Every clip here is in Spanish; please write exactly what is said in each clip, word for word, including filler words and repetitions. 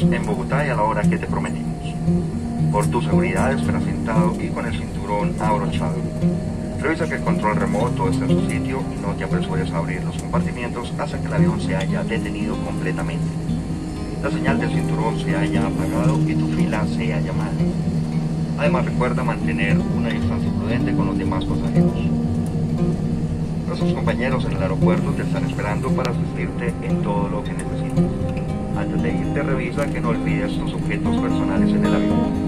en Bogotá y a la hora que te prometimos. Por tu seguridad, espera sentado y con el cinturón abrochado. Revisa que el control remoto esté en su sitio y no te apresures a abrir los compartimientos hasta que el avión se haya detenido completamente, la señal del cinturón se haya apagado y tu fila se haya llamado. Además, recuerda mantener una distancia prudente con los demás pasajeros. Nuestros compañeros en el aeropuerto te están esperando para asistirte en todo lo que necesites. Antes de irte, revisa que no olvides tus objetos personales en el avión.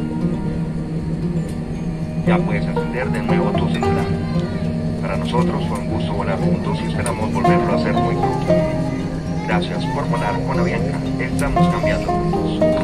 Ya puedes encender de nuevo tu celular. Para nosotros fue un gusto volar juntos y esperamos volverlo a hacer muy pronto. Gracias por volar con Avianca. Estamos cambiando juntos.